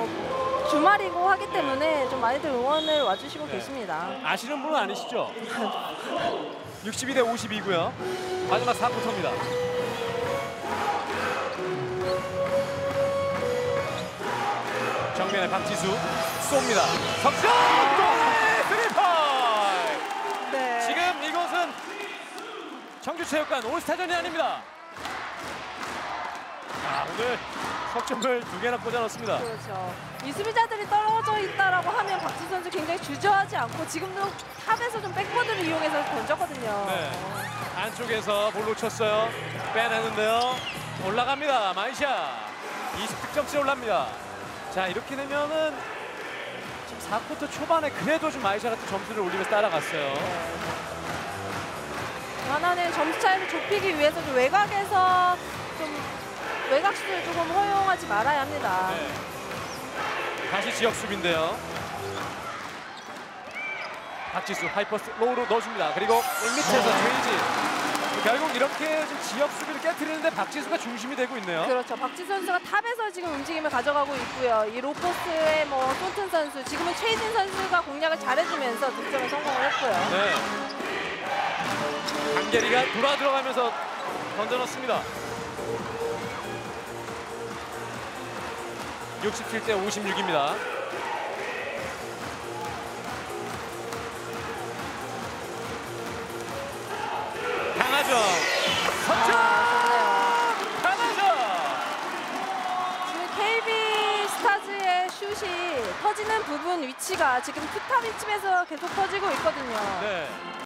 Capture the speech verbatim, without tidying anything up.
또 주말이고 하기 때문에 좀 많이들 응원을 와주시고 네. 계십니다. 아시는 분은 아니시죠? 육십이 대 오십이고요. 마지막 사 쿼터입니다. 정면에 박지수 쏩니다. 석점! 골! 스리퍼! 네. 지금 이곳은 청주체육관 올스타전이 아닙니다. 아, 오늘 석점을 두 개나 꽂아 넣습니다. 그렇죠. 이 수비자들이 떨어져 있다라고 하면 박지수 선수 굉장히 주저하지 않고 지금도 탑에서 좀 백보드를 이용해서 던졌거든요. 네. 안쪽에서 볼 놓쳤어요. 빼내는데요. 올라갑니다. 마이샤. 이십 득점째 올라갑니다. 자, 이렇게 되면은 지금 사 쿼터 초반에 그래도 좀 마이샤가 또 점수를 올리면서 따라갔어요. 하나는 점수 차이를 좁히기 위해서 좀 외곽에서 좀 외곽 슛을 조금 허용하지 말아야 합니다. 네. 다시 지역 수비인데요. 박지수 하이퍼스 로우로 넣어줍니다. 그리고 골밑에서 제이지. 결국 이렇게 좀 지역 수비를 깨트리는데 박지수가 중심이 되고 있네요. 그렇죠. 박지수 선수가 탑에서 지금 움직임을 가져가고 있고요. 이 로포스의 뭐 손튼 선수, 지금은 최진 선수가 공략을 잘해주면서 득점에 성공을 했고요. 네. 강계리가 돌아 들어가면서 던져넣습니다. 육십칠 대 오십육입니다. 강하정 석점! 아, 강하정! 지금 케이비 스타즈의 슛이 터지는 부분 위치가 지금 투탑 위치에서 계속 터지고 있거든요. 네.